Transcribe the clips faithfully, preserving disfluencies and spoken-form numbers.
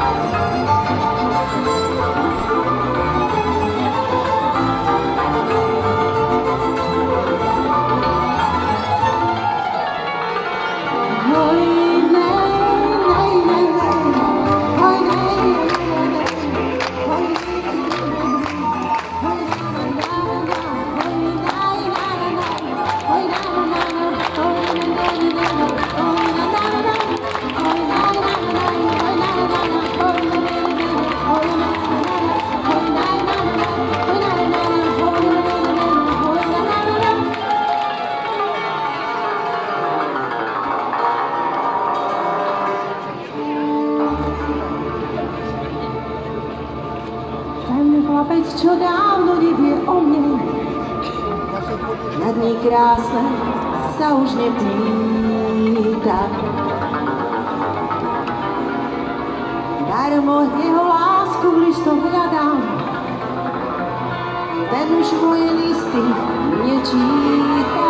Chlapec, čo dávno nevie o mne, na dní krásne sa už nepýta. Darmo jeho lásku v listoch hľadám, ten už moje listy nečíta.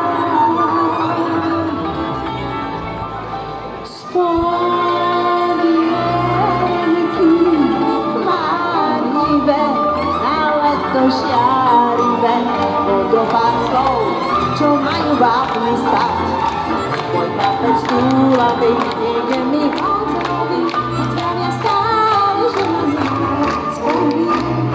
Žiarivé vodopádcov, čo majú vápny stať. Môj chlapec túlavý, niekde mi odzroví, odzravia stále, že ma nemoc spojí.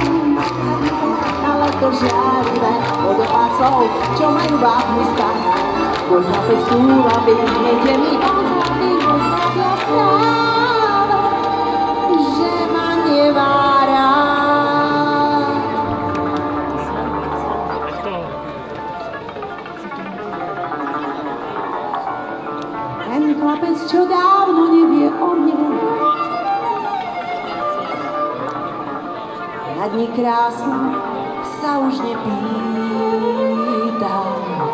Ale to žiarivé vodopádcov, čo majú vápny stať. Môj chlapec túlavý, niekde mi odzroví, odzravia stále, že ma nemá rád. Chlapec, čo dávno nevie o mne, na dni krásne sa už nepýta.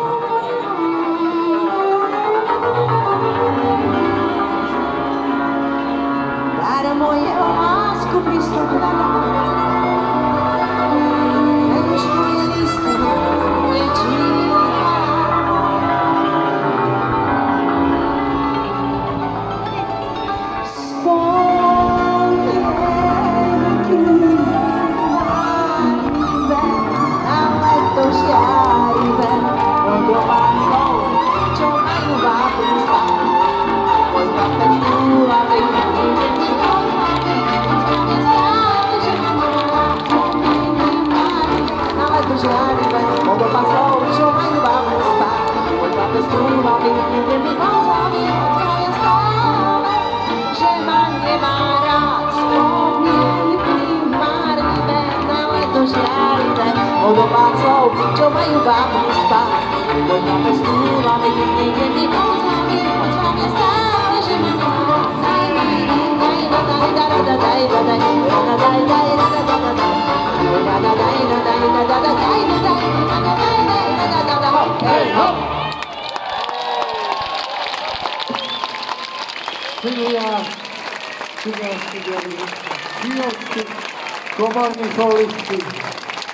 Darmo jeho lásku prístup hľadám, ten už moje listy nečíta. Vodopádcov, čo majú vápny spát. Môj chlapec túlavý, niekde mi ozvaví, odzvania stále, že ma nemá. Daj, daj, daj, daj, daj, daj, daj, daj, daj, daj, daj, daj, Cigánski, diabli, Kyjovskí, komorní solisti.